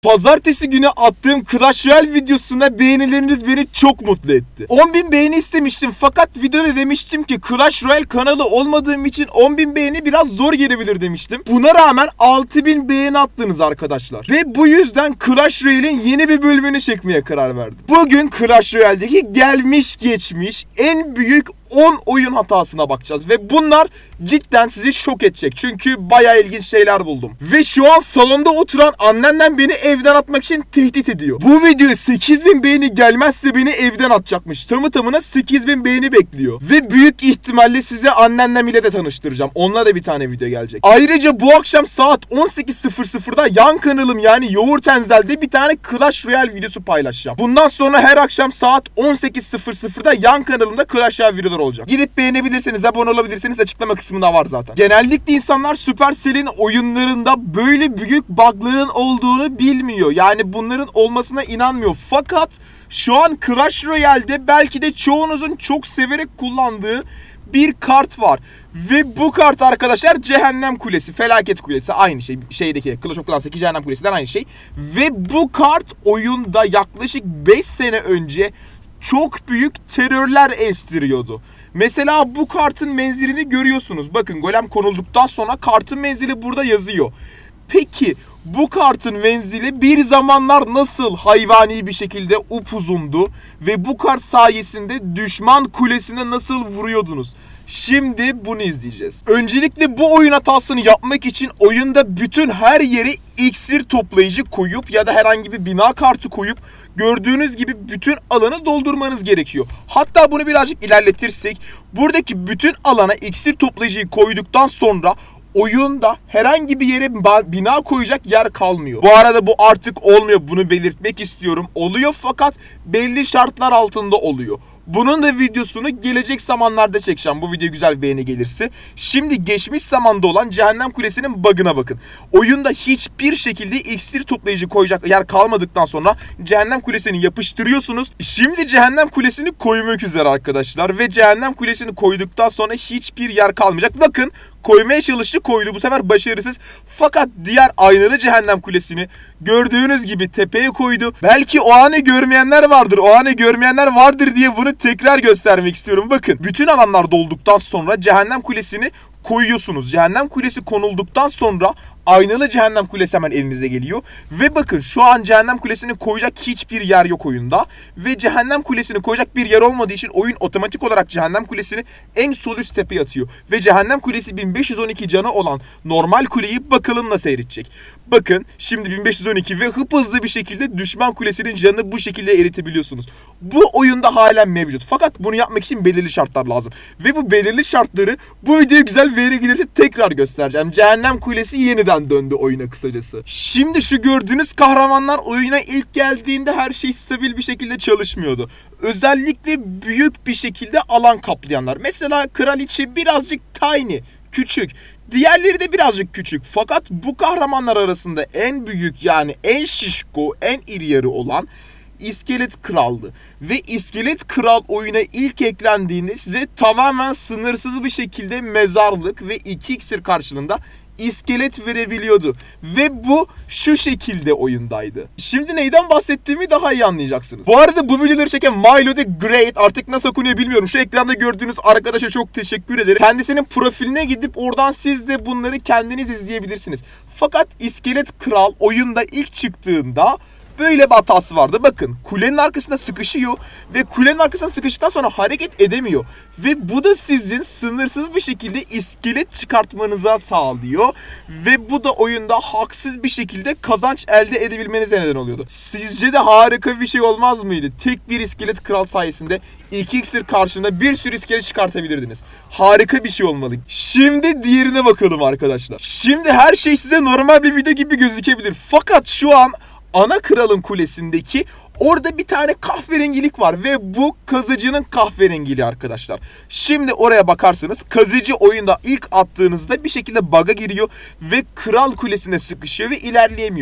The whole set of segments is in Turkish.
Pazartesi günü attığım Clash Royale videosuna beğenileriniz beni çok mutlu etti. 10.000 beğeni istemiştim fakat videoda demiştim ki Clash Royale kanalı olmadığım için 10.000 beğeni biraz zor gelebilir demiştim. Buna rağmen 6.000 beğeni attınız arkadaşlar. Ve bu yüzden Clash Royale'in yeni bir bölümünü çekmeye karar verdim. Bugün Clash Royale'deki gelmiş geçmiş en büyük 10 oyun hatasına bakacağız ve bunlar cidden sizi şok edecek çünkü bayağı ilginç şeyler buldum. Ve şu an salonda oturan annemden beni evden atmak için tehdit ediyor. Bu videoya 8.000 beğeni gelmezse beni evden atacakmış. Tamı tamına 8.000 beğeni bekliyor. Ve büyük ihtimalle size annemle ile de tanıştıracağım. Onunla da bir tane video gelecek. Ayrıca bu akşam saat 18.00'da yan kanalım yani Yoğurt Enzel'de bir tane Clash Royale videosu paylaşacağım. Bundan sonra her akşam saat 18.00'da yan kanalımda Clash Royale videoları olacak. Gidip beğenebilirsiniz, abone olabilirsiniz, açıklama kısmında var zaten. Genellikle insanlar Supercell'in oyunlarında böyle büyük bug'ların olduğunu bilmiyor. Yani bunların olmasına inanmıyor. Fakat şu an Clash Royale'de belki de çoğunuzun çok severek kullandığı bir kart var. Ve bu kart arkadaşlar Cehennem Kulesi, Felaket Kulesi, aynı şey. Şeydeki Clash of Clans'taki Cehennem Kulesi'den aynı şey. Ve bu kart oyunda yaklaşık 5 sene önce çok büyük terörler estiriyordu. Mesela bu kartın menzilini görüyorsunuz. Bakın golem konulduktan sonra kartın menzili burada yazıyor. Peki bu kartın menzili bir zamanlar nasıl hayvani bir şekilde upuzundu ve bu kart sayesinde düşman kulesine nasıl vuruyordunuz? Şimdi bunu izleyeceğiz. Öncelikle bu oyun hatasını yapmak için oyunda bütün her yere iksir toplayıcı koyup ya da herhangi bir bina kartı koyup gördüğünüz gibi bütün alanı doldurmanız gerekiyor. Hatta bunu birazcık ilerletirsek buradaki bütün alana iksir toplayıcıyı koyduktan sonra oyunda herhangi bir yere bina koyacak yer kalmıyor. Bu arada bu artık olmuyor. Bunu belirtmek istiyorum. Oluyor fakat belli şartlar altında oluyor. Bunun da videosunu gelecek zamanlarda çekeceğim. Bu video güzel bir beğeni gelirse. Şimdi geçmiş zamanda olan Cehennem Kulesi'nin bug'ına bakın. Oyunda hiçbir şekilde iksir toplayıcı koyacak yer kalmadıktan sonra Cehennem Kulesi'ni yapıştırıyorsunuz. Şimdi Cehennem Kulesi'ni koymak üzere arkadaşlar. Ve Cehennem Kulesi'ni koyduktan sonra hiçbir yer kalmayacak. Bakın koymaya çalıştı, koydu. Bu sefer başarısız. Fakat diğer aynalı Cehennem Kulesi'ni gördüğünüz gibi tepeye koydu. Belki o anı görmeyenler vardır. O anı görmeyenler vardır diye bunu tekrar göstermek istiyorum. Bakın bütün alanlar dolduktan sonra Cehennem Kulesi'ni koyuyorsunuz. Cehennem Kulesi konulduktan sonra aynalı Cehennem Kulesi hemen elinize geliyor. Ve bakın şu an Cehennem Kulesi'ni koyacak hiçbir yer yok oyunda. Ve Cehennem Kulesi'ni koyacak bir yer olmadığı için oyun otomatik olarak Cehennem Kulesi'ni en sol üst tepeye atıyor. Ve Cehennem Kulesi 1512 canı olan normal kuleyi bakalım nasıl eritecek. Bakın şimdi 1512 ve hızlı bir şekilde düşman kulesinin canını bu şekilde eritebiliyorsunuz. Bu oyunda halen mevcut. Fakat bunu yapmak için belirli şartlar lazım. Ve bu belirli şartları bu videoya güzel veri gelirse tekrar göstereceğim. Cehennem Kulesi yeniden döndü oyuna kısacası. Şimdi şu gördüğünüz kahramanlar oyuna ilk geldiğinde her şey stabil bir şekilde çalışmıyordu. Özellikle büyük bir şekilde alan kaplayanlar. Mesela Kraliçe birazcık tiny, küçük. Diğerleri de birazcık küçük. Fakat bu kahramanlar arasında en büyük yani en şişko, en iri yarı olan İskelet Kral'dı. Ve İskelet Kral oyuna ilk eklendiğinde size tamamen sınırsız bir şekilde mezarlık ve 2 iksir karşılığında iskelet verebiliyordu. Ve bu şu şekilde oyundaydı. Şimdi neyden bahsettiğimi daha iyi anlayacaksınız. Bu arada bu videoları çeken Milo the Great, artık nasıl okunuyor bilmiyorum. Şu ekranda gördüğünüz arkadaşa çok teşekkür ederim. Kendisinin profiline gidip oradan siz de bunları kendiniz izleyebilirsiniz. Fakat İskelet Kral oyunda ilk çıktığında böyle bir hatası vardı. Bakın kulenin arkasında sıkışıyor ve kulenin arkasına sıkıştıktan sonra hareket edemiyor. Ve bu da sizin sınırsız bir şekilde iskelet çıkartmanıza sağlıyor. Ve bu da oyunda haksız bir şekilde kazanç elde edebilmenize neden oluyordu. Sizce de harika bir şey olmaz mıydı? Tek bir iskelet kral sayesinde 2 iksir karşılığında bir sürü iskelet çıkartabilirdiniz. Harika bir şey olmalı. Şimdi diğerine bakalım arkadaşlar. Şimdi her şey size normal bir video gibi gözükebilir. Fakat şu an ana kralın kulesindeki orada bir tane kahverengilik var ve bu kazıcının kahverengiliği arkadaşlar. Şimdi oraya bakarsanız kazıcı oyunda ilk attığınızda bir şekilde bug'a giriyor ve kral kulesine sıkışıyor ve ilerleyemiyor.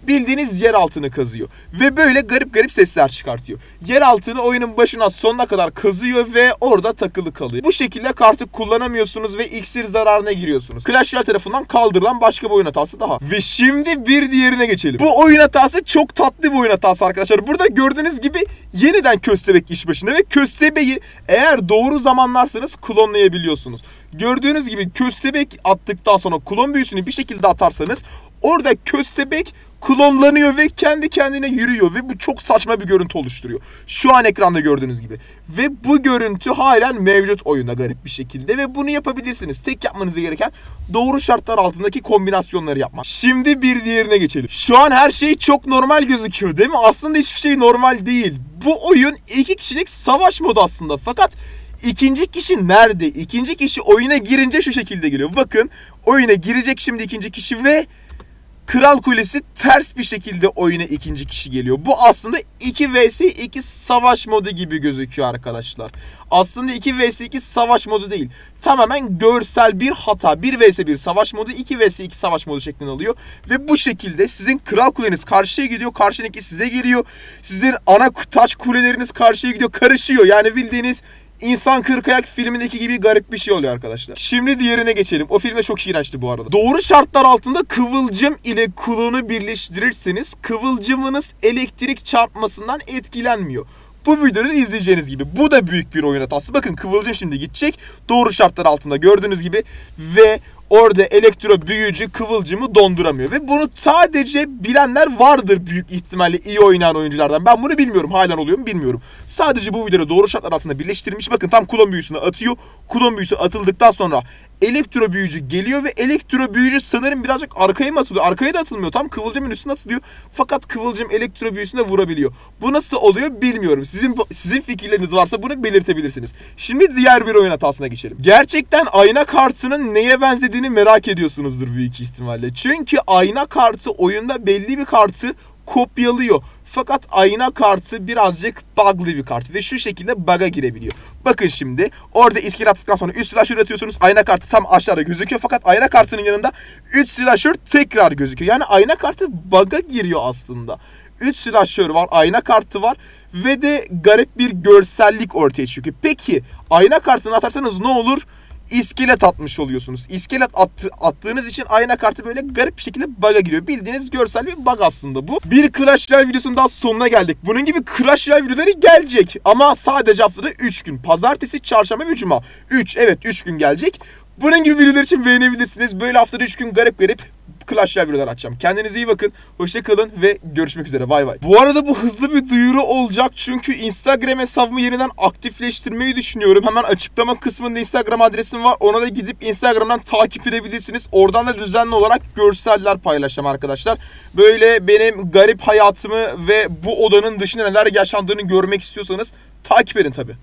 Bildiğiniz yer altını kazıyor. Ve böyle garip garip sesler çıkartıyor. Yer altını oyunun başına sonuna kadar kazıyor ve orada takılı kalıyor. Bu şekilde kartı kullanamıyorsunuz ve iksir zararına giriyorsunuz. Clash Royale tarafından kaldırılan başka bir oyun hatası daha. Ve şimdi bir diğerine geçelim. Bu oyun hatası çok tatlı bir oyun hatası arkadaşlar. Burada gördüğünüz gibi yeniden köstebek iş başında ve köstebeği eğer doğru zamanlarsanız klonlayabiliyorsunuz. Gördüğünüz gibi köstebek attıktan sonra klon büyüsünü bir şekilde atarsanız orada köstebek klonlanıyor ve kendi kendine yürüyor ve bu çok saçma bir görüntü oluşturuyor. Şu an ekranda gördüğünüz gibi. Ve bu görüntü halen mevcut oyunda garip bir şekilde ve bunu yapabilirsiniz. Tek yapmanız gereken doğru şartlar altındaki kombinasyonları yapmak. Şimdi bir diğerine geçelim. Şu an her şey çok normal gözüküyor değil mi? Aslında hiçbir şey normal değil. Bu oyun 2 kişilik savaş modu aslında. Fakat İkinci kişi nerede? İkinci kişi oyuna girince şu şekilde geliyor. Bakın oyuna girecek şimdi ikinci kişi ve Kral Kulesi ters bir şekilde oyuna ikinci kişi geliyor. Bu aslında 2 vs 2 savaş modu gibi gözüküyor arkadaşlar. Aslında 2 vs 2 savaş modu değil. Tamamen görsel bir hata. 1 vs 1 savaş modu, 2 vs 2 savaş modu şeklinde alıyor. Ve bu şekilde sizin Kral Kuleniz karşıya gidiyor. Karşındaki size geliyor. Sizin ana taş kuleleriniz karşıya gidiyor. Karışıyor. Yani bildiğiniz İnsan Kırkayak filmindeki gibi garip bir şey oluyor arkadaşlar. Şimdi diğerine geçelim. O filme çok iğrençti bu arada. Doğru şartlar altında kıvılcım ile klonu birleştirirseniz kıvılcımınız elektrik çarpmasından etkilenmiyor. Bu videoyu izleyeceğiniz gibi. Bu da büyük bir oyun hatası. Bakın kıvılcım şimdi gidecek. Doğru şartlar altında gördüğünüz gibi. Ve orada elektro büyücü kıvılcımı donduramıyor. Ve bunu sadece bilenler vardır büyük ihtimalle iyi oynayan oyunculardan. Ben bunu bilmiyorum. Halen oluyor mu bilmiyorum. Sadece bu videoda doğru şartlar altında birleştirilmiş. Bakın tam klon büyüsünü atıyor. Klon büyüsü atıldıktan sonra elektro büyücü geliyor ve elektro büyücü sanırım birazcık arkaya mı atılıyor? Arkaya da atılmıyor. Tam kıvılcımın üstüne atılıyor. Fakat kıvılcım elektro büyüsüne vurabiliyor. Bu nasıl oluyor bilmiyorum. Sizin fikirleriniz varsa bunu belirtebilirsiniz. Şimdi diğer bir oyun hatasına geçelim. Gerçekten ayna kartının neye benzediğini merak ediyorsunuzdur büyük ihtimalle. Çünkü ayna kartı oyunda belli bir kartı kopyalıyor. Fakat ayna kartı birazcık bug'lı bir kart ve şu şekilde bug'a girebiliyor. Bakın şimdi orada iskelet attıktan sonra 3 silahşör atıyorsunuz. Ayna kartı tam aşağıda gözüküyor fakat ayna kartının yanında 3 silahşör tekrar gözüküyor. Yani ayna kartı bug'a giriyor aslında. 3 silahşör var, ayna kartı var ve de garip bir görsellik ortaya çıkıyor. Peki ayna kartını atarsanız ne olur? İskelet atmış oluyorsunuz. İskelet attığınız için ayna kartı böyle garip bir şekilde bug'a giriyor. Bildiğiniz görsel bir bug aslında bu. Bir Clash Royale videosunun daha sonuna geldik. Bunun gibi Clash Royale videoları gelecek. Ama sadece haftada 3 gün. Pazartesi, çarşamba ve cuma. 3 gün gelecek. Bunun gibi videolar için beğenebilirsiniz. Böyle haftada 3 gün garip Clash Royale videolar açacağım. Kendinize iyi bakın. Hoşça kalın ve görüşmek üzere. Bay bay. Bu arada bu hızlı bir duyuru olacak. Çünkü Instagram hesabımı yeniden aktifleştirmeyi düşünüyorum. Hemen açıklama kısmında Instagram adresim var. Ona da gidip Instagram'dan takip edebilirsiniz. Oradan da düzenli olarak görseller paylaşacağım arkadaşlar. Böyle benim garip hayatımı ve bu odanın dışında neler yaşandığını görmek istiyorsanız takip edin tabii.